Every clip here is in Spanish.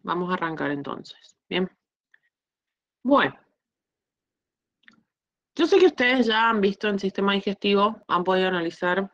Vamos a arrancar entonces. Bien. Bueno, yo sé que ustedes ya han visto en sistema digestivo, han podido analizar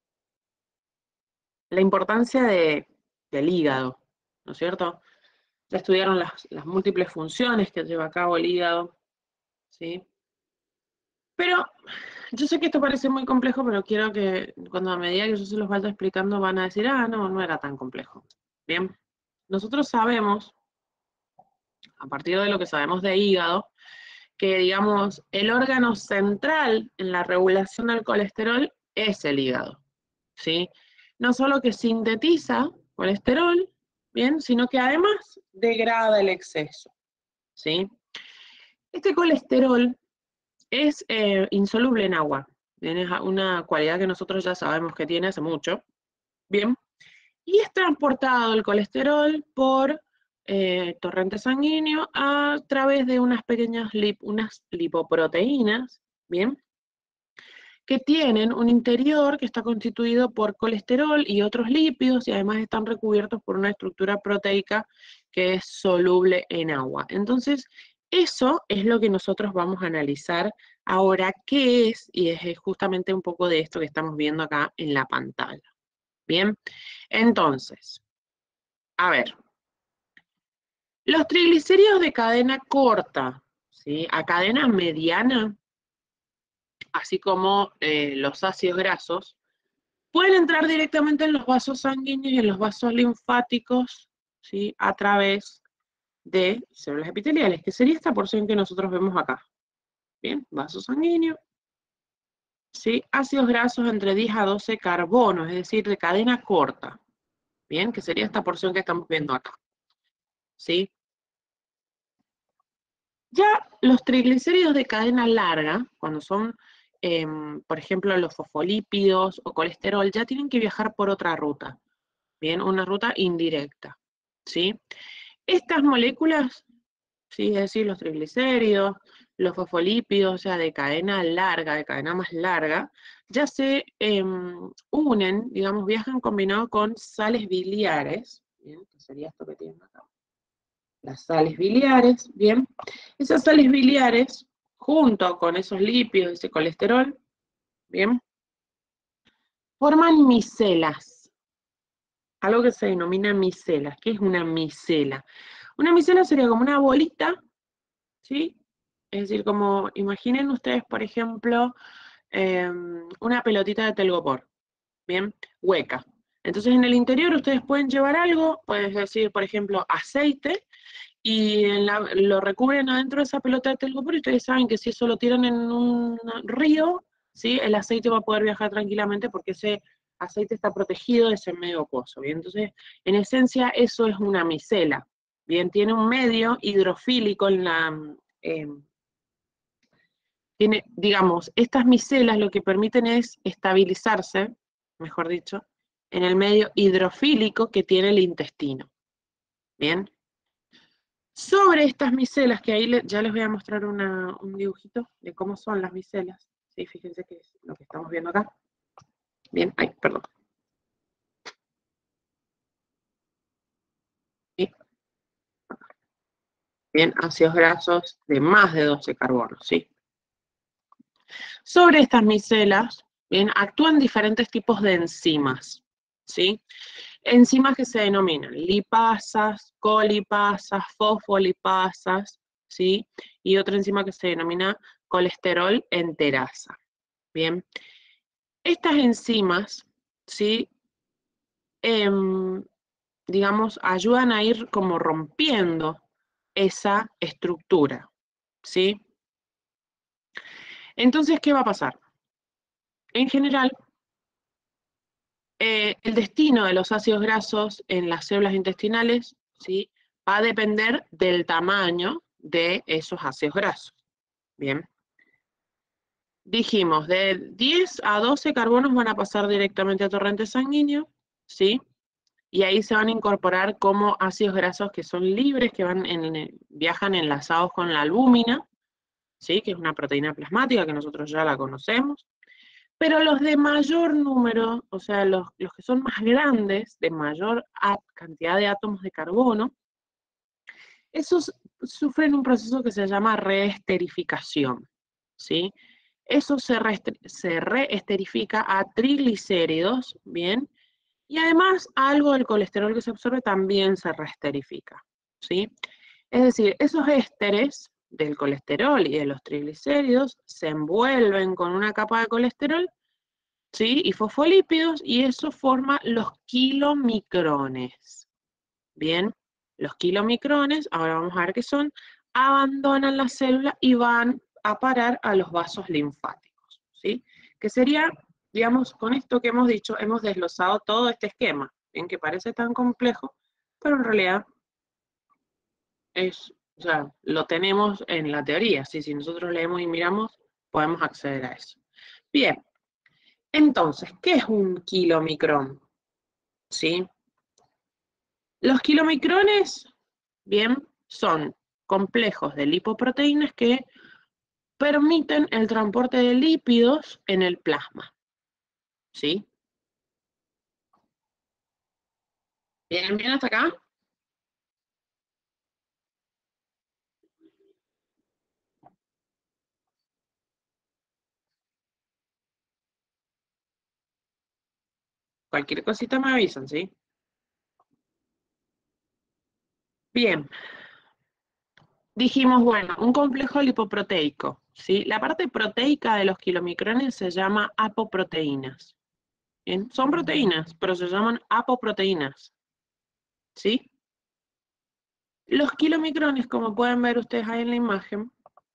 la importancia del hígado, ¿no es cierto? Ya estudiaron las múltiples funciones que lleva a cabo el hígado, ¿sí? Pero yo sé que esto parece muy complejo, pero quiero que cuando a medida que yo se los vaya explicando van a decir, ah, no, no era tan complejo. Bien, nosotros sabemos, a partir de lo que sabemos de hígado, que digamos, el órgano central en la regulación del colesterol es el hígado, ¿sí? No solo que sintetiza colesterol, bien, sino que además degrada el exceso, ¿sí? Este colesterol es insoluble en agua, es una cualidad que nosotros ya sabemos que tiene hace mucho, bien, y es transportado el colesterol por torrente sanguíneo a través de unas pequeñas unas lipoproteínas, bien, que tienen un interior que está constituido por colesterol y otros lípidos y además están recubiertos por una estructura proteica que es soluble en agua. Entonces, eso es lo que nosotros vamos a analizar ahora qué es, y es justamente un poco de esto que estamos viendo acá en la pantalla. Bien, entonces, a ver, los triglicéridos de cadena corta, ¿sí? A cadena mediana, así como los ácidos grasos, pueden entrar directamente en los vasos sanguíneos y en los vasos linfáticos, ¿sí? A través de células epiteliales, que sería esta porción que nosotros vemos acá. Bien, vaso sanguíneo, ¿sí? Ácidos grasos entre 10 a 12 carbonos, es decir, de cadena corta. Bien, que sería esta porción que estamos viendo acá, ¿sí? Ya los triglicéridos de cadena larga, cuando son, por ejemplo, los fosfolípidos o colesterol, ya tienen que viajar por otra ruta, bien, una ruta indirecta, ¿sí? Estas moléculas, ¿sí? Es decir, los triglicéridos, los fosfolípidos, o sea, de cadena larga, de cadena más larga, ya se unen, digamos, viajan combinados con sales biliares, ¿bien? Que sería esto que tienen acá. Las sales biliares, ¿bien? Esas sales biliares, junto con esos lípidos, ese colesterol, ¿bien? Forman micelas, algo que se denomina micelas. ¿Qué es una micela? Una micela sería como una bolita, ¿sí? Es decir, como imaginen ustedes, por ejemplo, una pelotita de telgopor, ¿bien? Hueca. Entonces en el interior ustedes pueden llevar algo, puedes decir, por ejemplo, aceite, y lo recubren adentro de esa pelota de telgopor y ustedes saben que si eso lo tiran en un río, ¿sí? El aceite va a poder viajar tranquilamente porque ese aceite está protegido de ese medio acuoso, ¿bien? Entonces, en esencia, eso es una micela, ¿bien? Tiene un medio hidrofílico en la... tiene, digamos, estas micelas lo que permiten es estabilizarse, mejor dicho, en el medio hidrofílico que tiene el intestino, ¿bien? Sobre estas micelas, que ahí ya les voy a mostrar un dibujito de cómo son las micelas. Sí, fíjense que es lo que estamos viendo acá. Bien, ay, perdón. Sí, bien, ácidos grasos de más de 12 carbonos, ¿sí? Sobre estas micelas, bien, actúan diferentes tipos de enzimas, ¿sí? Enzimas que se denominan lipasas, colipasas, fosfolipasas, ¿sí? Y otra enzima que se denomina colesterol enterasa, ¿bien? Estas enzimas, ¿sí? Digamos, ayudan a ir como rompiendo esa estructura, ¿sí? Entonces, ¿qué va a pasar? En general, el destino de los ácidos grasos en las células intestinales, ¿sí? Va a depender del tamaño de esos ácidos grasos, ¿bien? Dijimos, de 10 a 12 carbonos van a pasar directamente a torrente sanguíneo, ¿sí? Y ahí se van a incorporar como ácidos grasos que son libres, que viajan enlazados con la albúmina, ¿sí? Que es una proteína plasmática que nosotros ya la conocemos. Pero los de mayor número, o sea, los que son más grandes, de mayor cantidad de átomos de carbono, esos sufren un proceso que se llama reesterificación, ¿sí? Eso se reesterifica a triglicéridos, ¿bien? Y además algo del colesterol que se absorbe también se reesterifica, ¿sí? Es decir, esos ésteres del colesterol y de los triglicéridos se envuelven con una capa de colesterol, ¿sí? Y fosfolípidos, y eso forma los kilomicrones. Bien, los kilomicrones, ahora vamos a ver qué son, abandonan la célula y van a parar a los vasos linfáticos, ¿sí? Que sería, digamos, con esto que hemos dicho, hemos desglosado todo este esquema, bien que parece tan complejo, pero en realidad es, o sea, lo tenemos en la teoría, ¿sí? Si nosotros leemos y miramos, podemos acceder a eso. Bien, entonces, ¿qué es un kilomicrón? ¿Sí? Los kilomicrones, bien, son complejos de lipoproteínas que permiten el transporte de lípidos en el plasma, ¿sí? ¿Bien, bien hasta acá? Cualquier cosita me avisan, ¿sí? Bien, dijimos, bueno, un complejo lipoproteico, ¿sí? La parte proteica de los kilomicrones se llama apoproteínas, ¿bien? Son proteínas, pero se llaman apoproteínas, ¿sí? Los kilomicrones, como pueden ver ustedes ahí en la imagen,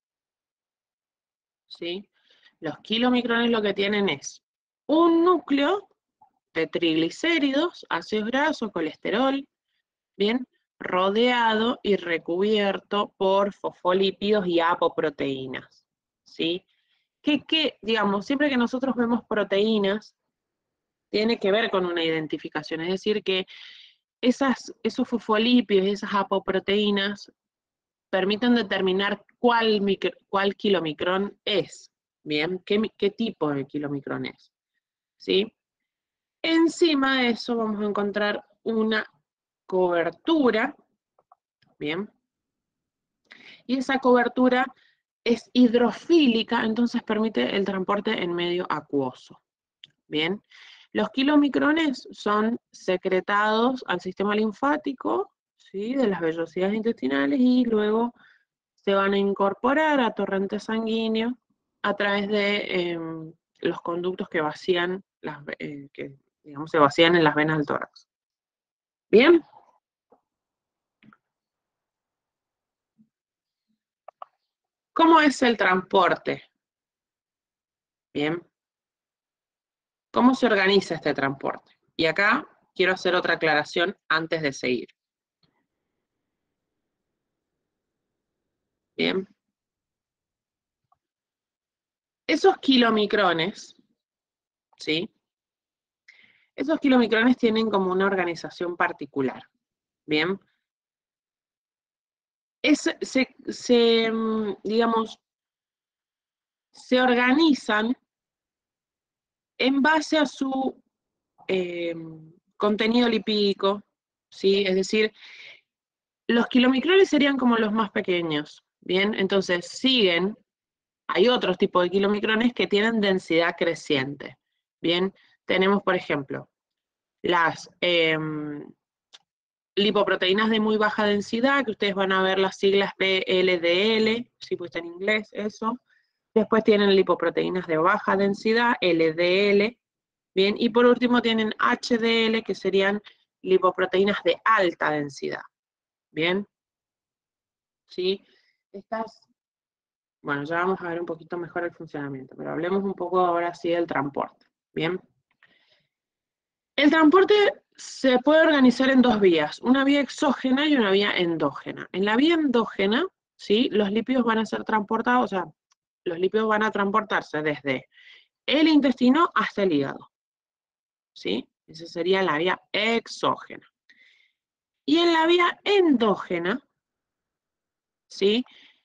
¿sí? Los kilomicrones lo que tienen es un núcleo de triglicéridos, ácidos grasos, colesterol, bien, rodeado y recubierto por fosfolípidos y apoproteínas, ¿sí? Digamos, siempre que nosotros vemos proteínas, tiene que ver con una identificación, es decir, que esos fosfolípidos y esas apoproteínas permiten determinar cuál kilomicrón es, ¿bien? ¿Qué tipo de kilomicrón es? ¿Sí? Encima de eso vamos a encontrar una cobertura, ¿bien? Y esa cobertura es hidrofílica, entonces permite el transporte en medio acuoso, ¿bien? Los kilomicrones son secretados al sistema linfático, ¿sí? De las vellosidades intestinales y luego se van a incorporar a torrente sanguíneo a través de los conductos que vacían, que digamos, se vacían en las venas del tórax. ¿Bien? ¿Cómo es el transporte? Bien. ¿Cómo se organiza este transporte? Y acá quiero hacer otra aclaración antes de seguir. Bien. Esos kilomicrones, ¿sí? Esos kilomicrones tienen como una organización particular. Bien. Digamos, se organizan en base a su contenido lipídico, ¿sí? Es decir, los kilomicrones serían como los más pequeños, ¿bien? Entonces siguen, hay otros tipos de kilomicrones que tienen densidad creciente, ¿bien? Tenemos, por ejemplo, las lipoproteínas de muy baja densidad, que ustedes van a ver las siglas de LDL, si pues en inglés, eso. Después tienen lipoproteínas de baja densidad, LDL, bien, y por último tienen HDL, que serían lipoproteínas de alta densidad, bien, ¿sí? Estas, bueno, ya vamos a ver un poquito mejor el funcionamiento, pero hablemos un poco ahora sí del transporte, bien. El transporte se puede organizar en dos vías, una vía exógena y una vía endógena. En la vía endógena, ¿sí? Los lípidos van a ser transportados, o sea, los lípidos van a transportarse desde el intestino hasta el hígado, ¿sí? Esa sería la vía exógena. Y en la vía endógena, ¿sí?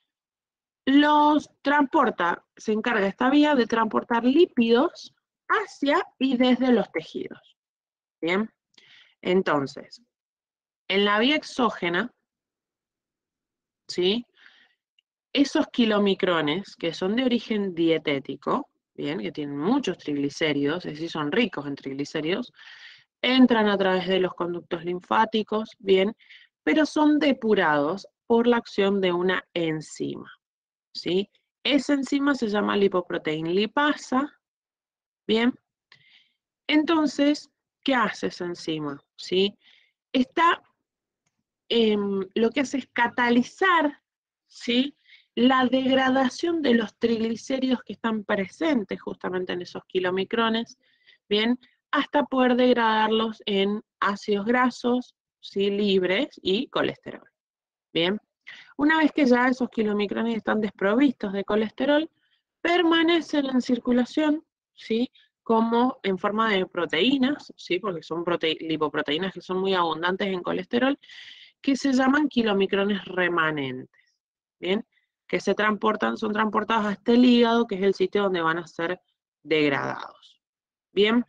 Se encarga esta vía de transportar lípidos hacia y desde los tejidos, ¿bien? Entonces, en la vía exógena, ¿sí? Esos kilomicrones, que son de origen dietético, bien, que tienen muchos triglicéridos, es decir, son ricos en triglicéridos, entran a través de los conductos linfáticos, bien, pero son depurados por la acción de una enzima, ¿sí? Esa enzima se llama lipoproteína lipasa, bien. Entonces, ¿qué hace esa enzima? ¿Sí? Está, lo que hace es catalizar, ¿sí?, la degradación de los triglicéridos que están presentes justamente en esos kilomicrones, ¿bien? Hasta poder degradarlos en ácidos grasos, ¿sí?, libres y colesterol, ¿bien? Una vez que ya esos kilomicrones están desprovistos de colesterol, permanecen en circulación, ¿sí?, como en forma de proteínas, ¿sí?, porque son lipoproteínas que son muy abundantes en colesterol, que se llaman kilomicrones remanentes, ¿bien? Que son transportados hasta el hígado, que es el sitio donde van a ser degradados, ¿bien?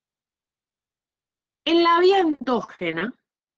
En la vía endógena,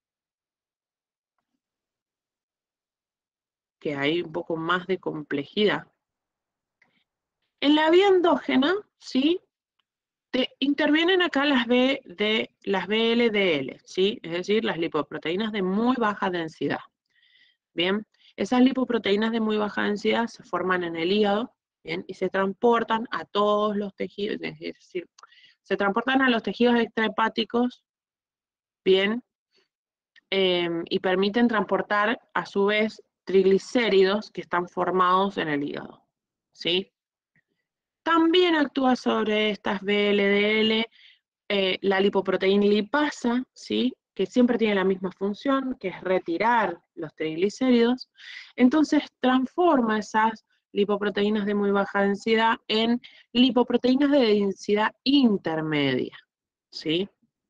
que hay un poco más de complejidad, en la vía endógena, ¿sí?, intervienen acá las VLDL, ¿sí? Es decir, las lipoproteínas de muy baja densidad. Bien, esas lipoproteínas de muy baja densidad se forman en el hígado, bien, y se transportan a todos los tejidos, es decir, se transportan a los tejidos extrahepáticos, bien, y permiten transportar a su vez triglicéridos que están formados en el hígado, ¿sí? También actúa sobre estas VLDL la lipoproteína lipasa, ¿sí?, que siempre tiene la misma función, que es retirar los triglicéridos. Entonces transforma esas lipoproteínas de muy baja densidad en lipoproteínas de densidad intermedia, ¿sí?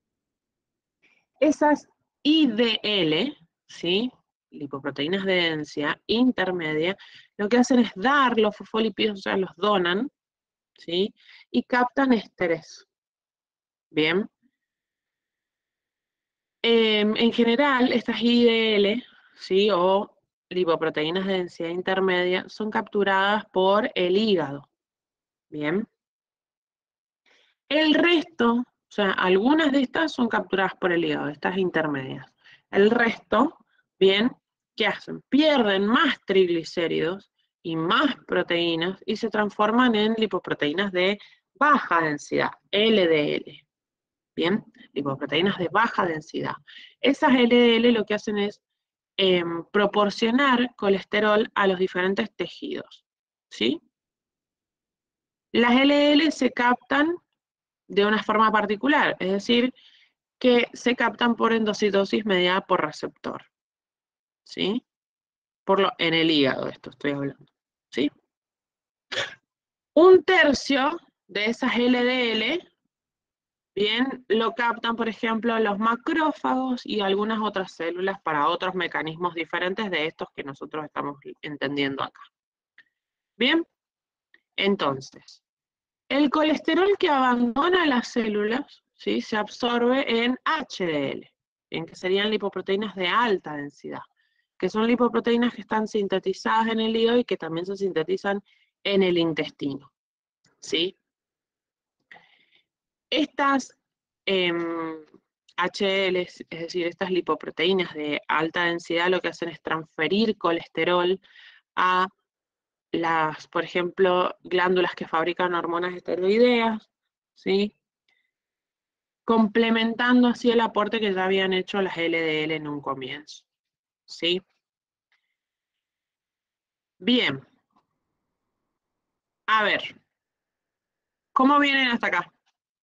Esas IDL, ¿sí?, lipoproteínas de densidad intermedia, lo que hacen es dar los fosfolípidos, o sea, los donan, ¿sí?, y captan estrés. Bien. En general, estas IDL, ¿sí?, o lipoproteínas de densidad intermedia, son capturadas por el hígado, ¿bien? El resto, o sea, algunas de estas son capturadas por el hígado, estas intermedias. El resto, ¿bien?, ¿qué hacen? Pierden más triglicéridos y más proteínas y se transforman en lipoproteínas de baja densidad, LDL. Bien, lipoproteínas de baja densidad. Esas LDL lo que hacen es proporcionar colesterol a los diferentes tejidos, ¿sí? Las LDL se captan de una forma particular, es decir, que se captan por endocitosis mediada por receptor, ¿sí? En el hígado, esto estoy hablando, ¿sí? Un tercio de esas LDL, bien, lo captan, por ejemplo, los macrófagos y algunas otras células para otros mecanismos diferentes de estos que nosotros estamos entendiendo acá. Bien, entonces, el colesterol que abandona las células, ¿sí?, se absorbe en HDL, en que serían lipoproteínas de alta densidad, que son lipoproteínas que están sintetizadas en el hígado y que también se sintetizan en el intestino, ¿sí? Estas HL, es decir, estas lipoproteínas de alta densidad, lo que hacen es transferir colesterol a las, por ejemplo, glándulas que fabrican hormonas esteroideas, ¿sí?, complementando así el aporte que ya habían hecho las LDL en un comienzo, ¿sí? Bien, a ver, ¿cómo vienen hasta acá?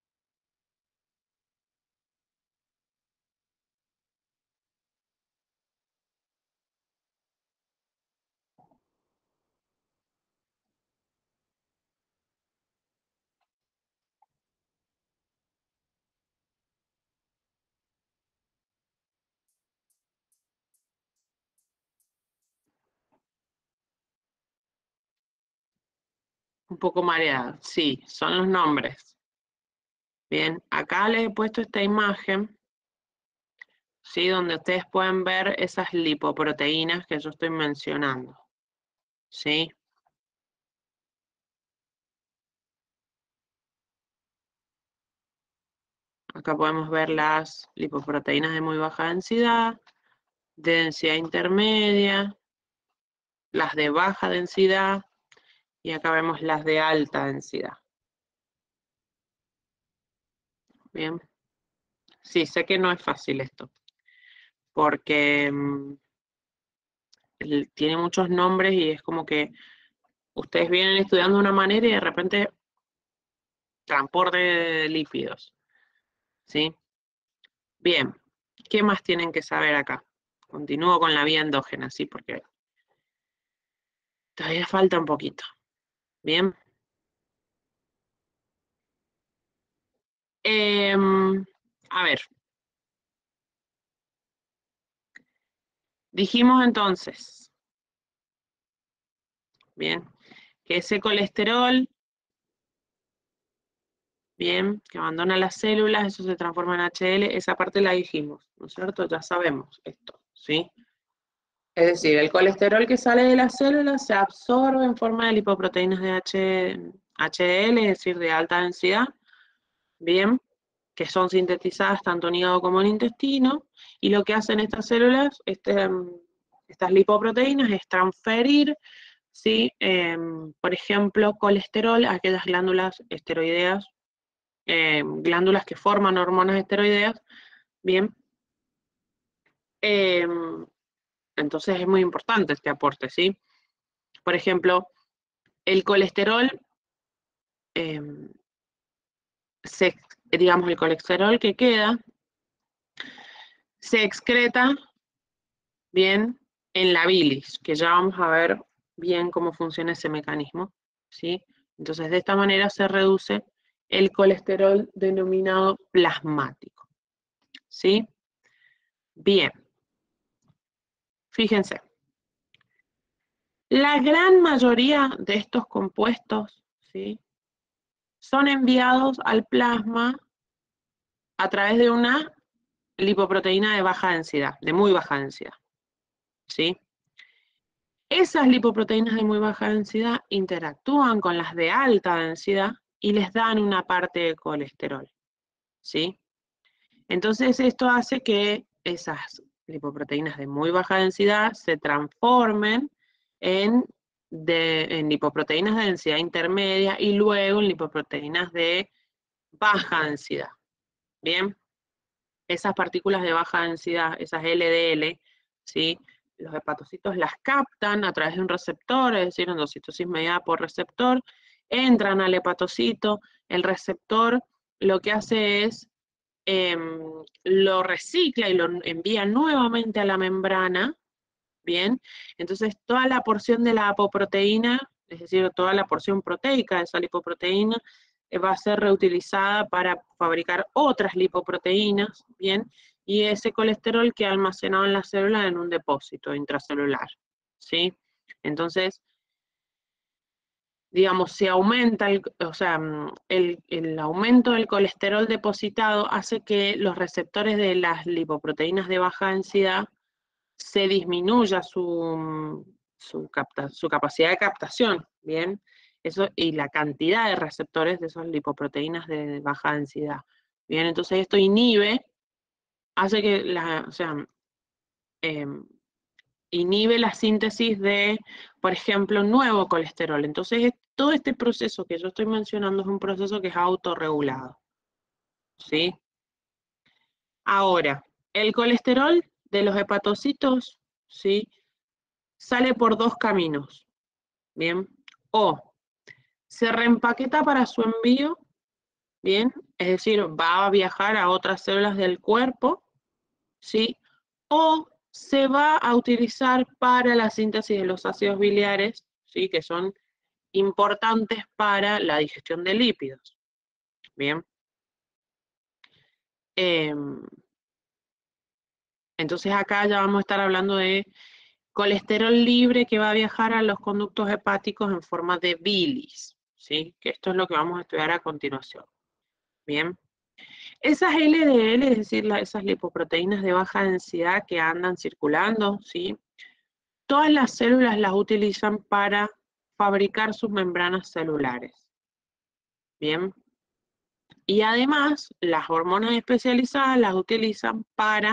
Un poco mareadas, sí, son los nombres. Bien, acá les he puesto esta imagen. ¿sí? Donde ustedes pueden ver esas lipoproteínas que yo estoy mencionando, ¿sí? Acá podemos ver las lipoproteínas de muy baja densidad, de densidad intermedia, las de baja densidad, y acá vemos las de alta densidad. Bien. Sí, sé que no es fácil esto, porque tiene muchos nombres y es como que ustedes vienen estudiando de una manera y de repente transporte de lípidos, ¿sí? Bien, ¿qué más tienen que saber acá? Continúo con la vía endógena, ¿sí? Porque todavía falta un poquito. Bien. A ver. Dijimos entonces, bien, que ese colesterol, bien, que abandona las células, eso se transforma en HDL, esa parte la dijimos, ¿no es cierto? Ya sabemos esto, ¿sí? Es decir, el colesterol que sale de las células se absorbe en forma de lipoproteínas de HDL, es decir, de alta densidad, bien, que son sintetizadas tanto en hígado como en intestino, y lo que hacen estas células, estas lipoproteínas, es transferir, ¿sí? Por ejemplo, colesterol a aquellas glándulas esteroideas, glándulas que forman hormonas esteroideas, bien. Entonces es muy importante este aporte, ¿sí? Por ejemplo, el colesterol, eh, digamos, el colesterol que queda, se excreta bien en la bilis, que ya vamos a ver bien cómo funciona ese mecanismo, ¿sí? Entonces, de esta manera se reduce el colesterol denominado plasmático, ¿sí? Bien, fíjense, la gran mayoría de estos compuestos, ¿sí? Son enviados al plasma a través de una lipoproteína de baja densidad, de muy baja densidad, ¿sí? Esas lipoproteínas de muy baja densidad interactúan con las de alta densidad y les dan una parte de colesterol, ¿sí? Entonces esto hace que esas lipoproteínas de muy baja densidad se transformen en lipoproteínas de densidad intermedia y luego en lipoproteínas de baja densidad, ¿bien? Esas partículas de baja densidad, esas LDL, ¿sí? Los hepatocitos las captan a través de un receptor, es decir, endocitosis mediada por receptor, entran al hepatocito, el receptor lo que hace es lo recicla y lo envía nuevamente a la membrana, ¿bien? Entonces toda la porción de la apoproteína, es decir, toda la porción proteica de esa lipoproteína, va a ser reutilizada para fabricar otras lipoproteínas, ¿bien? Y ese colesterol queda almacenado en la célula en un depósito intracelular, ¿sí? Entonces, digamos, si aumenta, o sea, el aumento del colesterol depositado hace que los receptores de las lipoproteínas de baja densidad se disminuya su capacidad de captación, ¿bien? Eso, y la cantidad de receptores de esas lipoproteínas de baja densidad, ¿bien? Entonces esto inhibe, hace que o sea, inhibe la síntesis de, por ejemplo, nuevo colesterol. Entonces todo este proceso que yo estoy mencionando es un proceso que es autorregulado, ¿sí? Ahora, el colesterol de los hepatocitos, ¿sí? Sale por dos caminos, ¿bien? O se reempaqueta para su envío, ¿bien? Es decir, va a viajar a otras células del cuerpo, ¿sí? O se va a utilizar para la síntesis de los ácidos biliares, ¿sí? Que son importantes para la digestión de lípidos, ¿bien? Entonces acá ya vamos a estar hablando de colesterol libre que va a viajar a los conductos hepáticos en forma de bilis, ¿sí? Que esto es lo que vamos a estudiar a continuación. Bien. Esas LDL, es decir, esas lipoproteínas de baja densidad que andan circulando, ¿sí? Todas las células las utilizan para fabricar sus membranas celulares. Bien. Y además, las hormonas especializadas las utilizan para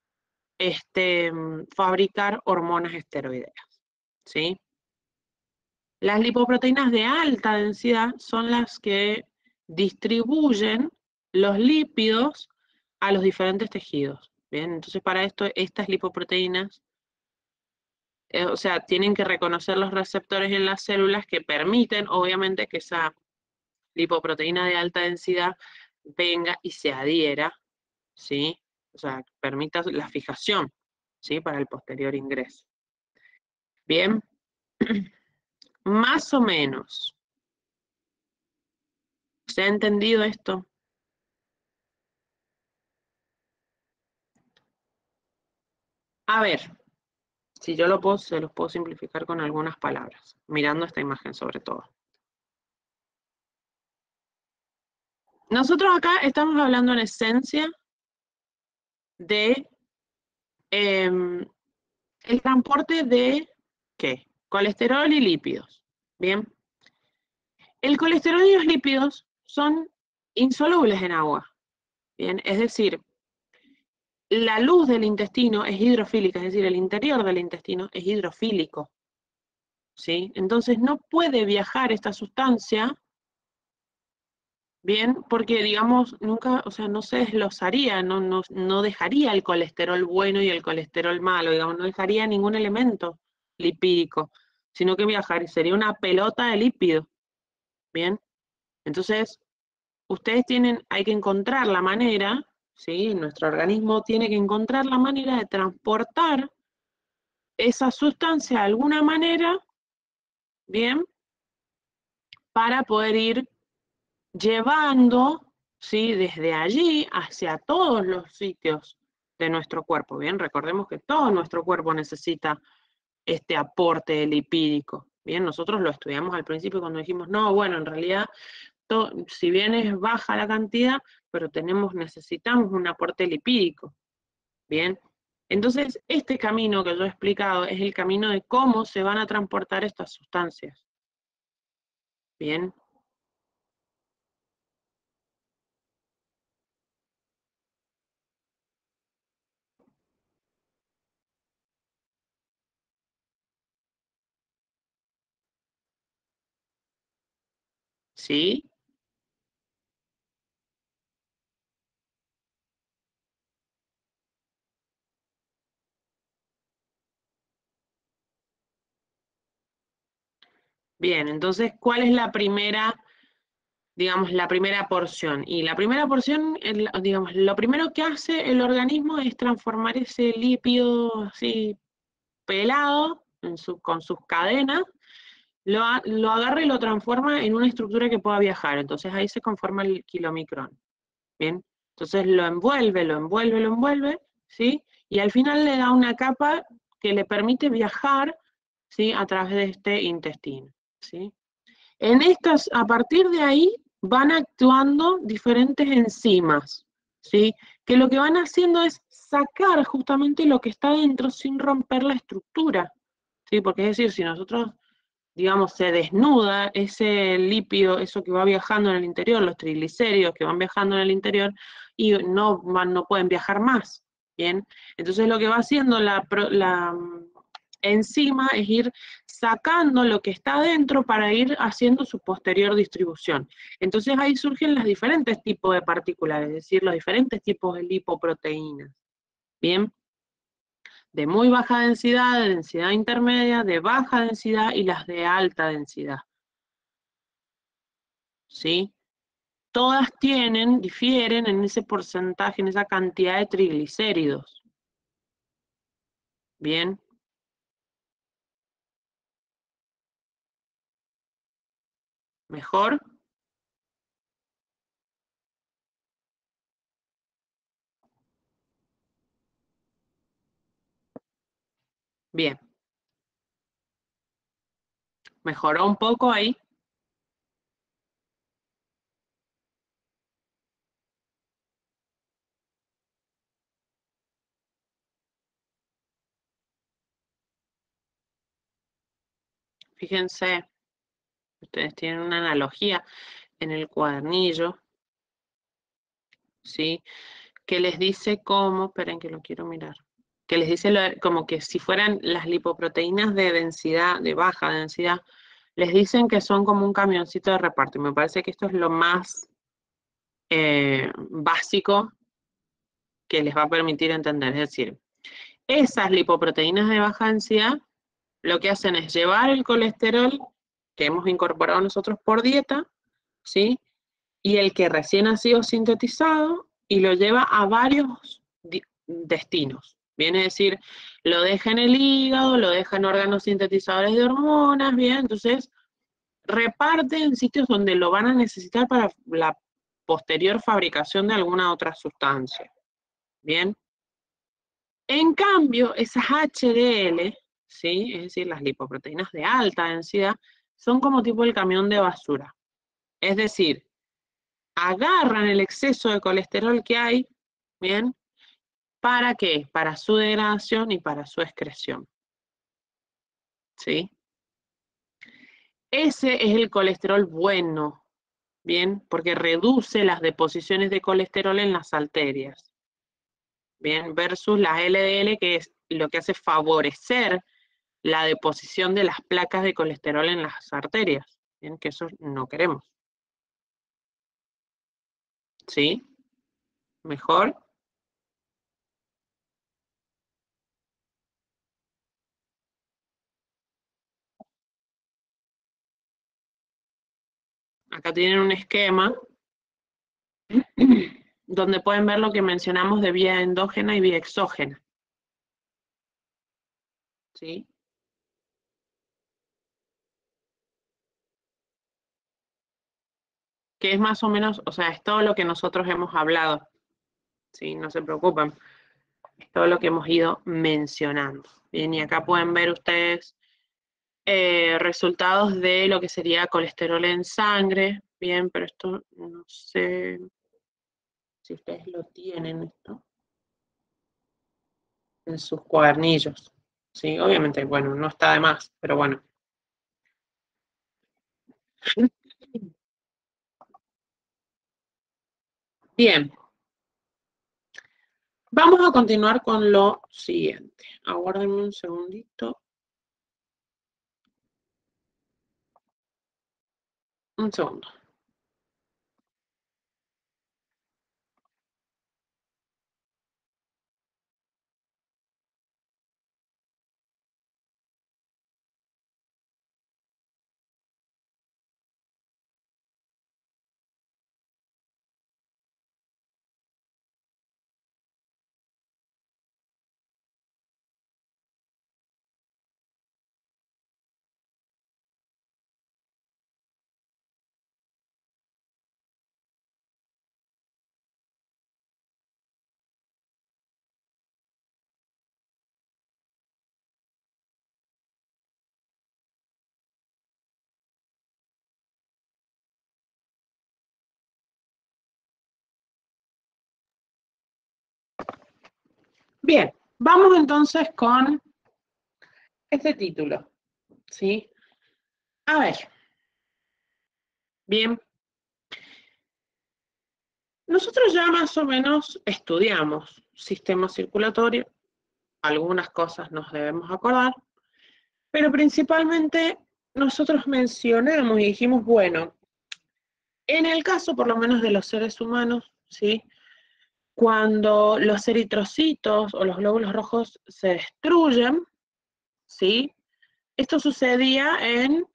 fabricar hormonas esteroideas, ¿sí? Las lipoproteínas de alta densidad son las que distribuyen los lípidos a los diferentes tejidos. Bien, entonces para esto estas lipoproteínas, o sea, tienen que reconocer los receptores en las células que permiten, obviamente, que esa lipoproteína de alta densidad venga y se adhiera, ¿sí? O sea, permita la fijación, ¿sí? Para el posterior ingreso. Bien, más o menos. ¿Se ha entendido esto? A ver, si yo se los puedo simplificar con algunas palabras, mirando esta imagen sobre todo. Nosotros acá estamos hablando en esencia de el transporte de, ¿qué? Colesterol y lípidos. Bien. El colesterol y los lípidos son insolubles en agua. Bien, es decir, la luz del intestino es hidrofílica, es decir, el interior del intestino es hidrofílico. ¿Sí? Entonces no puede viajar esta sustancia, bien, porque digamos, nunca, o sea, no se desglosaría, no dejaría el colesterol bueno y el colesterol malo, digamos, no dejaría ningún elemento lipídico, sino que viajaría, sería una pelota de lípido, bien. Entonces, hay que encontrar la manera, ¿sí? Nuestro organismo tiene que encontrar la manera de transportar esa sustancia de alguna manera, bien, para poder ir llevando, ¿sí? Desde allí hacia todos los sitios de nuestro cuerpo. Bien, recordemos que todo nuestro cuerpo necesita este aporte lipídico. Bien, nosotros lo estudiamos al principio cuando dijimos, no, bueno, en realidad, si bien es baja la cantidad, pero necesitamos un aporte lipídico. Bien, entonces este camino que yo he explicado es el camino de cómo se van a transportar estas sustancias. Bien. ¿Sí? Bien, entonces, ¿cuál es la primera, digamos, la primera porción? Y la primera porción, digamos, lo primero que hace el organismo es transformar ese lípido así pelado con sus cadenas, lo agarra y lo transforma en una estructura que pueda viajar. Entonces ahí se conforma el kilomicrón. Bien, entonces lo envuelve, ¿sí? Y al final le da una capa que le permite viajar, ¿sí? A través de este intestino, ¿sí? A partir de ahí, van actuando diferentes enzimas, ¿sí? Que lo que van haciendo es sacar justamente lo que está dentro sin romper la estructura, ¿sí? Porque es decir, si nosotros, digamos, se desnuda ese lípido, eso que va viajando en el interior, los triglicéridos que van viajando en el interior, y no pueden viajar más, ¿bien? Entonces lo que va haciendo la enzima es ir sacando lo que está adentro para ir haciendo su posterior distribución. Entonces ahí surgen los diferentes tipos de partículas, es decir, los diferentes tipos de lipoproteínas, ¿bien? De muy baja densidad, de densidad intermedia, de baja densidad y las de alta densidad, ¿sí? Todas difieren en ese porcentaje, en esa cantidad de triglicéridos, ¿bien? ¿Mejor? Bien. ¿Mejoró un poco ahí? Fíjense, ustedes tienen una analogía en el cuadernillo, ¿sí? Que les dice cómo, esperen que lo quiero mirar, que les dice como que si fueran las lipoproteínas de densidad, de baja densidad, les dicen que son como un camioncito de reparto. Y me parece que esto es lo más básico que les va a permitir entender. Es decir, esas lipoproteínas de baja densidad lo que hacen es llevar el colesterol que hemos incorporado nosotros por dieta, ¿sí? Y el que recién ha sido sintetizado y lo lleva a varios destinos. Viene a decir, lo deja en el hígado, lo deja en órganos sintetizadores de hormonas, bien, entonces reparte en sitios donde lo van a necesitar para la posterior fabricación de alguna otra sustancia. Bien. En cambio, esas HDL, ¿sí? Es decir, las lipoproteínas de alta densidad, son como tipo el camión de basura. Es decir, agarran el exceso de colesterol que hay, ¿bien? ¿Para qué? Para su degradación y para su excreción. ¿Sí? Ese es el colesterol bueno, ¿bien? Porque reduce las deposiciones de colesterol en las arterias, ¿bien? Versus las LDL, que es lo que hace favorecer la deposición de las placas de colesterol en las arterias, ¿bien? Que eso no queremos. ¿Sí? ¿Mejor? Acá tienen un esquema donde pueden ver lo que mencionamos de vía endógena y vía exógena. ¿Sí? Que es más o menos, o sea, es todo lo que nosotros hemos hablado. ¿Sí? No se preocupen. Es todo lo que hemos ido mencionando. Bien, y acá pueden ver ustedes resultados de lo que sería colesterol en sangre. Bien, pero esto no sé si ustedes lo tienen, esto, en sus cuadernillos. Sí, obviamente, bueno, no está de más, pero bueno. Bien, vamos a continuar con lo siguiente. Aguárdenme un segundito. Un segundo. Bien, vamos entonces con este título. ¿Sí? A ver. Bien. Nosotros ya más o menos estudiamos sistema circulatorio. Algunas cosas nos debemos acordar. Pero principalmente nosotros mencionamos y dijimos, bueno, en el caso por lo menos de los seres humanos, ¿sí? Cuando los eritrocitos o los glóbulos rojos se destruyen, ¿sí? Esto sucedía en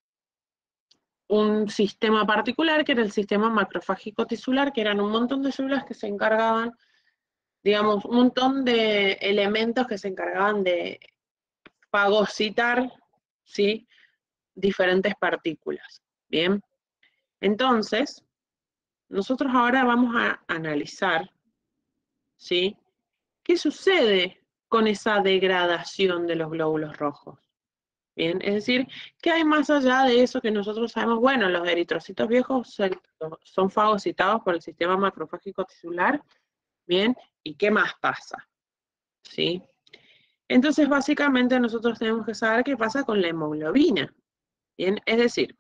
un sistema particular, que era el sistema macrofágico tisular, que eran un montón de células que se encargaban, digamos, un montón de elementos que se encargaban de fagocitar, ¿sí? Diferentes partículas. Bien, entonces, nosotros ahora vamos a analizar, ¿sí? ¿Qué sucede con esa degradación de los glóbulos rojos? Bien, es decir, ¿qué hay más allá de eso que nosotros sabemos? Bueno, los eritrocitos viejos son fagocitados por el sistema macrofágico tisular, bien, ¿y qué más pasa? ¿Sí? Entonces, básicamente nosotros tenemos que saber qué pasa con la hemoglobina, Bien, es decir,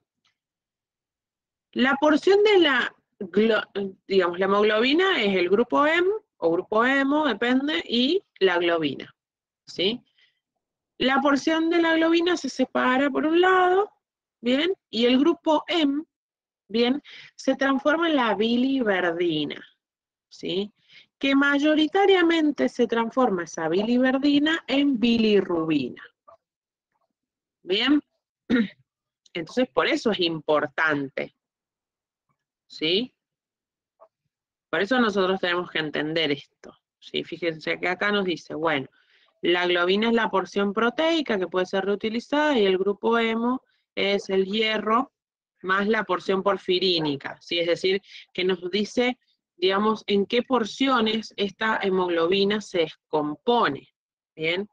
la porción de la, digamos, la hemoglobina es el grupo M o grupo hemo, depende, y la globina, ¿sí? La porción de la globina se separa por un lado, ¿bien? Y el grupo M, ¿bien? Se transforma en la biliverdina, ¿sí? Que mayoritariamente se transforma esa biliverdina en bilirrubina, ¿bien? Entonces, por eso es importante, ¿sí? Por eso nosotros tenemos que entender esto, ¿sí? Fíjense que acá nos dice, bueno, la globina es la porción proteica que puede ser reutilizada y el grupo hemo es el hierro más la porción porfirínica, ¿sí? Es decir, que nos dice, digamos, en qué porciones esta hemoglobina se descompone, ¿bien?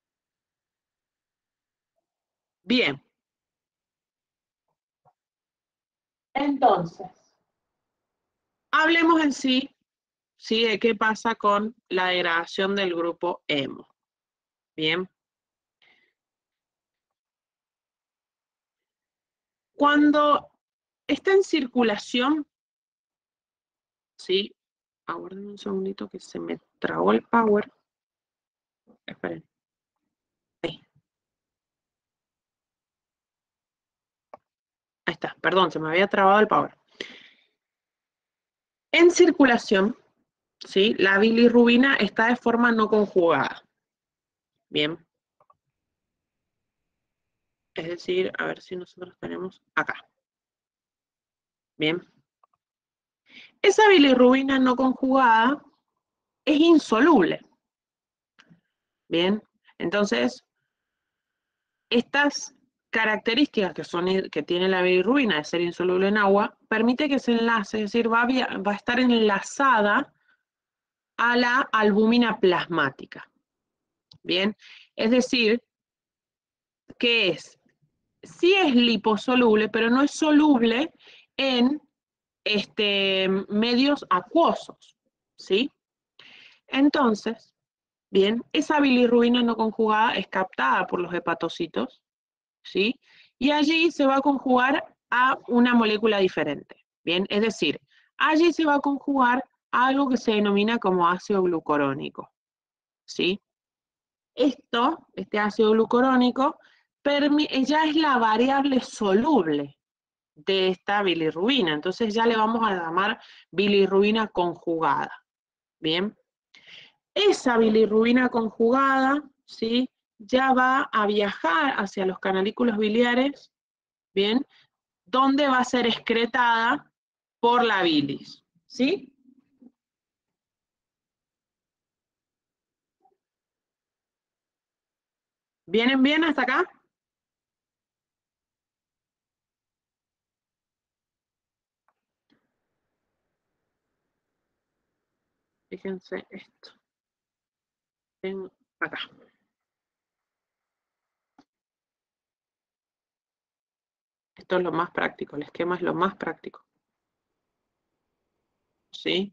Bien. Entonces, hablemos en sí, ¿sí? De qué pasa con la degradación del grupo hemo, ¿bien? Cuando está en circulación, ¿sí? Aguarden un segundito que se me trabó el power. Esperen. Ahí. Ahí está, perdón, se me había trabado el power. En circulación, ¿sí? La bilirrubina está de forma no conjugada. Bien. Es decir, a ver si nosotros tenemos acá. Bien. Esa bilirrubina no conjugada es insoluble. Bien. Entonces, estas características que tiene la bilirrubina de ser insoluble en agua, permite que se enlace, es decir, va a estar enlazada a la albúmina plasmática. Bien, es decir, que sí es liposoluble, pero no es soluble en medios acuosos, ¿sí? Entonces, bien, esa bilirrubina no conjugada es captada por los hepatocitos, ¿sí? Y allí se va a conjugar a una molécula diferente, ¿bien? Es decir, allí se va a conjugar a algo que se denomina como ácido glucurónico, ¿sí? Este ácido glucurónico, ya es la variable soluble de esta bilirrubina, entonces ya le vamos a llamar bilirrubina conjugada, ¿bien? Esa bilirrubina conjugada, ¿sí? Ya va a viajar hacia los canalículos biliares, ¿bien? Donde va a ser excretada por la bilis, ¿sí? ¿Vienen bien hasta acá? Fíjense esto. Tengo acá. Esto es lo más práctico, el esquema es lo más práctico, ¿sí?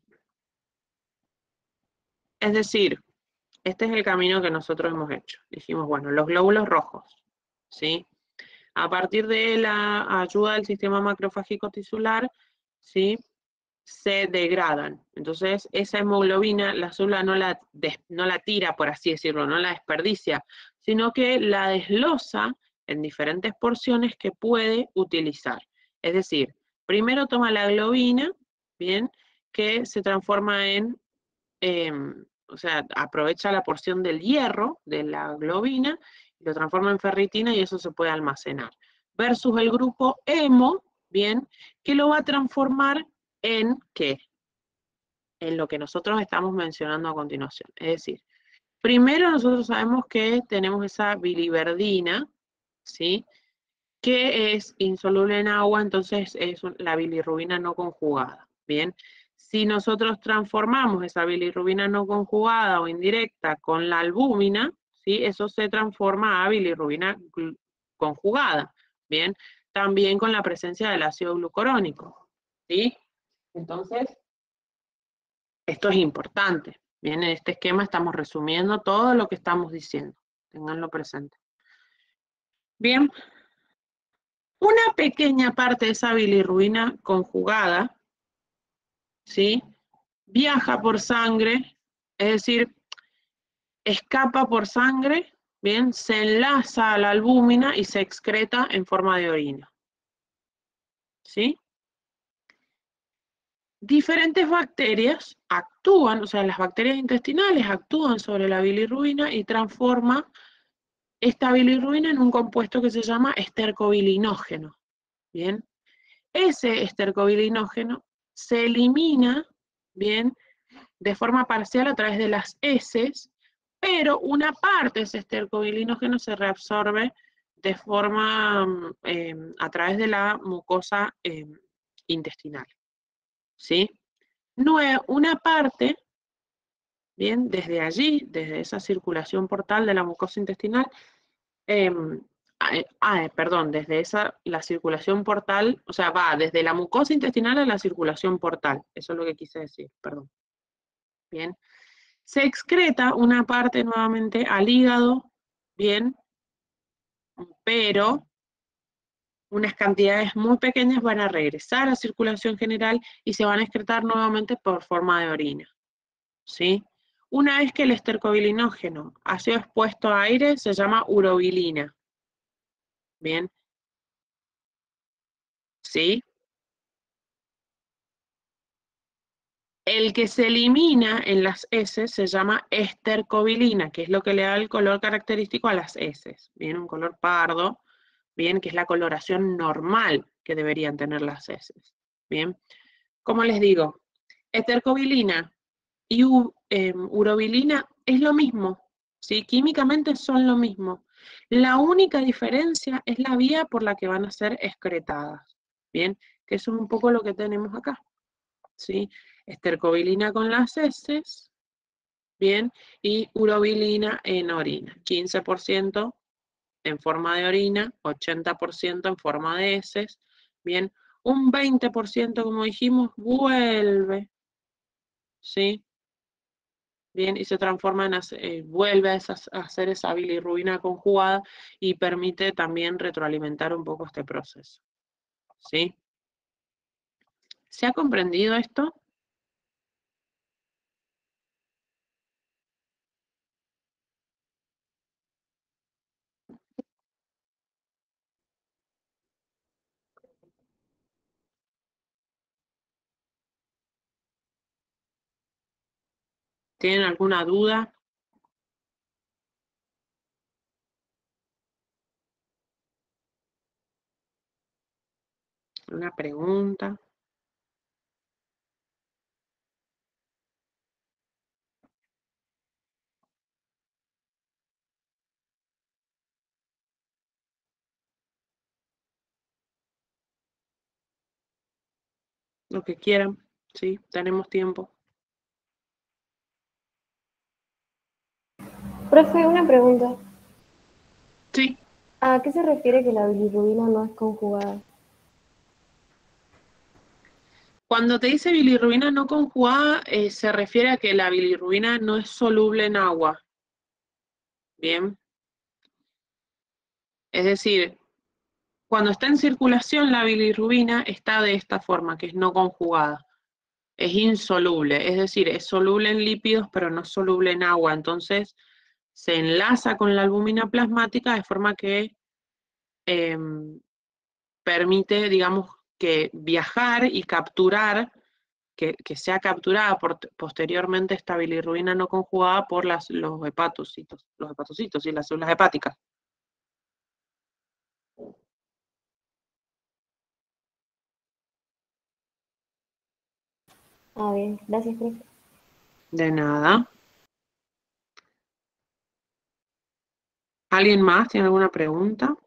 Es decir, este es el camino que nosotros hemos hecho. Dijimos, bueno, los glóbulos rojos, ¿sí? A partir de la ayuda del sistema macrofágico tisular, ¿sí? Se degradan. Entonces, esa hemoglobina, la célula no la tira, por así decirlo, no la desperdicia, sino que la desglosa en diferentes porciones que puede utilizar. Es decir, primero toma la globina, ¿bien? Que se transforma en o sea, aprovecha la porción del hierro de la globina, lo transforma en ferritina y eso se puede almacenar. Versus el grupo hemo, ¿bien? Que lo va a transformar en ¿qué? En lo que nosotros estamos mencionando a continuación. Es decir, primero nosotros sabemos que tenemos esa biliverdina, ¿sí? Que es insoluble en agua, entonces es la bilirrubina no conjugada, ¿bien? Si nosotros transformamos esa bilirrubina no conjugada o indirecta con la albúmina, ¿sí? Eso se transforma a bilirrubina conjugada, ¿bien? También con la presencia del ácido glucurónico, ¿sí? Entonces, esto es importante, ¿bien? En este esquema estamos resumiendo todo lo que estamos diciendo, ténganlo presente. Bien, una pequeña parte de esa bilirrubina conjugada, ¿sí? Viaja por sangre, es decir, escapa por sangre, bien, se enlaza a la albúmina y se excreta en forma de orina. ¿Sí? Diferentes bacterias actúan, o sea, las bacterias intestinales actúan sobre la bilirrubina y transforman esta bilirrubina en un compuesto que se llama estercobilinógeno. Bien, ese estercobilinógeno se elimina, bien, de forma parcial a través de las heces, pero una parte de ese estercobilinógeno se reabsorbe de forma a través de la mucosa intestinal. ¿Sí? Una parte, bien, desde allí, desde esa circulación portal de la mucosa intestinal, perdón, desde la circulación portal, o sea, va desde la mucosa intestinal a la circulación portal, eso es lo que quise decir, perdón. Bien, se excreta una parte nuevamente al hígado, bien, pero unas cantidades muy pequeñas van a regresar a circulación general y se van a excretar nuevamente por forma de orina, ¿sí? Una vez que el estercobilinógeno ha sido expuesto a aire, se llama urobilina, bien, ¿sí? El que se elimina en las heces se llama estercobilina, que es lo que le da el color característico a las heces, bien, un color pardo, bien, que es la coloración normal que deberían tener las heces, bien. Como les digo, estercobilina y urobilina es lo mismo, ¿sí? Químicamente son lo mismo. La única diferencia es la vía por la que van a ser excretadas, ¿bien? Que eso es un poco lo que tenemos acá, ¿sí? Estercobilina con las heces, ¿bien? Y urobilina en orina, 15% en forma de orina, 80% en forma de heces, ¿bien? Un 20%, como dijimos, vuelve, ¿sí? Bien, y se transforma en, vuelve a hacer esa bilirrubina conjugada y permite también retroalimentar un poco este proceso, ¿sí? ¿Se ha comprendido esto? ¿Tienen alguna duda? ¿Una pregunta? Lo que quieran, ¿sí? Tenemos tiempo. Profe, una pregunta. Sí. ¿A qué se refiere que la bilirrubina no es conjugada? Cuando te dice bilirrubina no conjugada, se refiere a que la bilirrubina no es soluble en agua. Bien. Es decir, cuando está en circulación la bilirrubina está de esta forma, que es no conjugada. Es insoluble, es decir, es soluble en lípidos, pero no soluble en agua. Entonces, se enlaza con la albúmina plasmática de forma que permite, digamos, que viajar y capturar, que sea capturada posteriormente esta bilirrubina no conjugada por los hepatocitos y las células hepáticas. Ah, bien, gracias, profe. De nada. ¿Alguien más tiene alguna pregunta?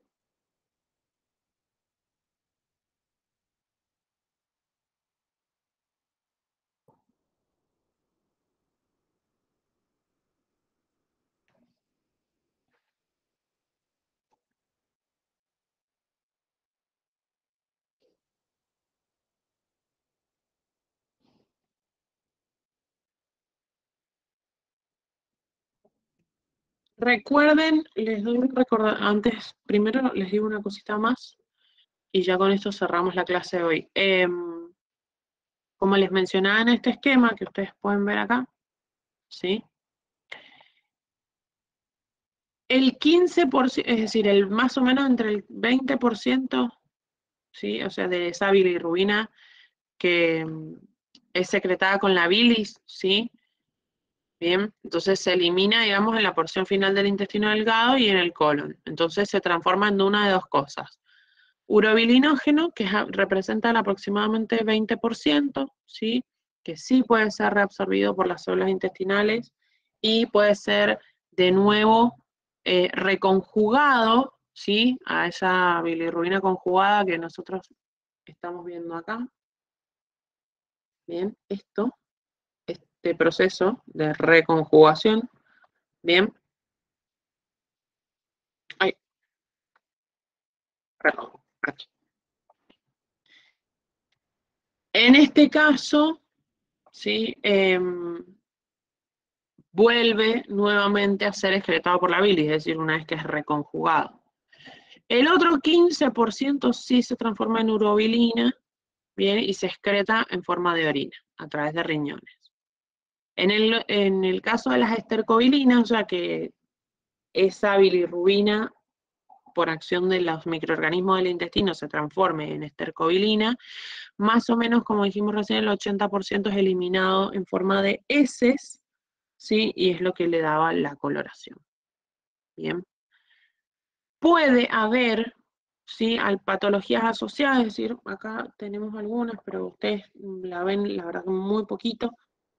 Recuerden, les doy un antes, primero les digo una cosita más. Y ya con esto cerramos la clase de hoy. Como les mencionaba en este esquema que ustedes pueden ver acá, ¿sí? El 15%, es decir, más o menos entre el 20%, ¿sí? O sea, de esa bilirrubina que es secretada con la bilis, ¿sí? Bien, entonces se elimina, digamos, en la porción final del intestino delgado y en el colon. Entonces se transforma en una de dos cosas. Urobilinógeno, que representa aproximadamente 20%, ¿sí? Que sí puede ser reabsorbido por las células intestinales y puede ser de nuevo reconjugado, ¿sí? A esa bilirrubina conjugada que nosotros estamos viendo acá. Bien, este proceso de reconjugación, bien. Ay, perdón, aquí. En este caso, ¿sí? Vuelve nuevamente a ser excretado por la bilis, es decir, una vez que es reconjugado. El otro 15% sí se transforma en urobilina, bien, y se excreta en forma de orina, a través de riñones. En el caso de las estercobilinas, o sea que esa bilirrubina, por acción de los microorganismos del intestino, se transforme en estercobilina, más o menos, como dijimos recién, el 80% es eliminado en forma de heces, ¿sí? Y es lo que le daba la coloración. Bien. Puede haber, ¿sí? Patologías asociadas, es decir, acá tenemos algunas, pero ustedes la ven, la verdad, muy poquito.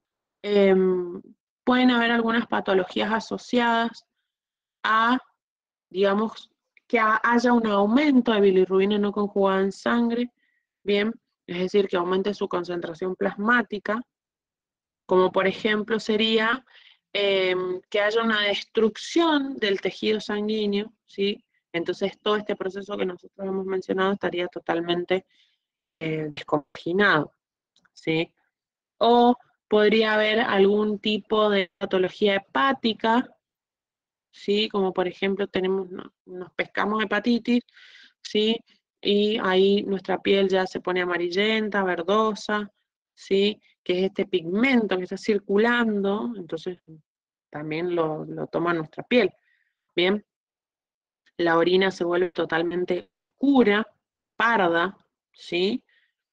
Pueden haber algunas patologías asociadas a, digamos, que haya un aumento de bilirrubina no conjugada en sangre, bien, es decir, que aumente su concentración plasmática, como por ejemplo sería que haya una destrucción del tejido sanguíneo, ¿sí? Entonces todo este proceso que nosotros hemos mencionado estaría totalmente descompaginado, ¿sí? O podría haber algún tipo de patología hepática, ¿sí? Como por ejemplo nos pescamos hepatitis, ¿sí? Y ahí nuestra piel ya se pone amarillenta, verdosa, ¿sí? Que es este pigmento que está circulando, entonces también lo toma nuestra piel. Bien, la orina se vuelve totalmente oscura, parda, ¿sí?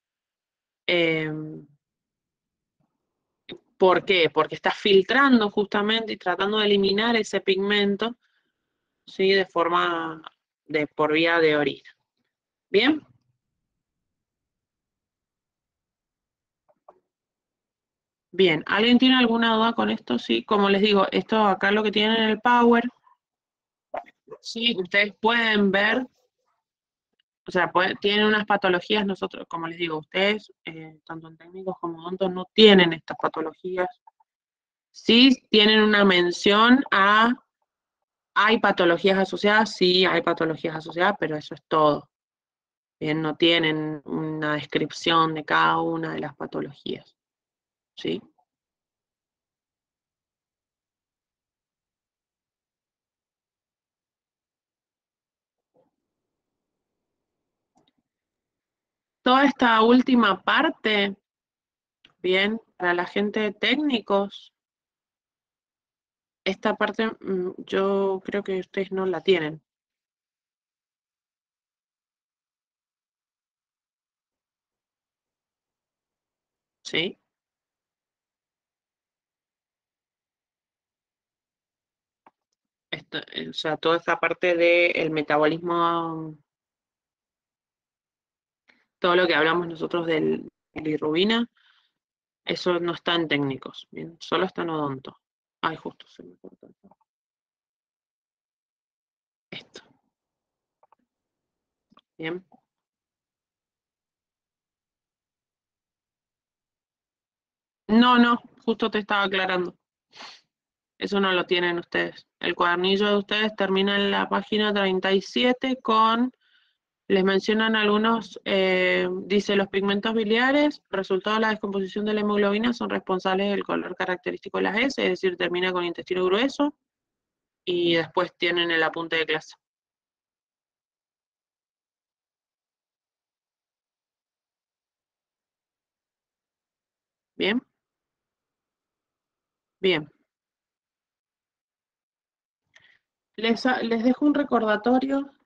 ¿Por qué? Porque está filtrando justamente y tratando de eliminar ese pigmento, ¿sí? Por vía de orina. ¿Bien? Bien, ¿alguien tiene alguna duda con esto? Sí, como les digo, esto acá lo que tienen en el Power, sí, ustedes pueden ver, o sea, tienen unas patologías, nosotros, como les digo, ustedes, tanto en técnicos como odontos, no tienen estas patologías. Sí tienen una mención a, hay patologías asociadas, sí, hay patologías asociadas, pero eso es todo. Bien, no tienen una descripción de cada una de las patologías, ¿sí? Toda esta última parte, bien, para la gente de técnicos, esta parte yo creo que ustedes no la tienen. ¿Sí? O sea, toda esta parte del metabolismo, todo lo que hablamos nosotros del bilirrubina, eso no está en técnicos, bien, solo está en odonto. Ay, justo se me cortó esto. Bien. No, justo te estaba aclarando. Eso no lo tienen ustedes. El cuadernillo de ustedes termina en la página 37 con, les mencionan algunos, dice los pigmentos biliares, resultado de la descomposición de la hemoglobina, son responsables del color característico de las S, es decir, termina con intestino grueso, y después tienen el apunte de clase. Bien. Bien. Les dejo un recordatorio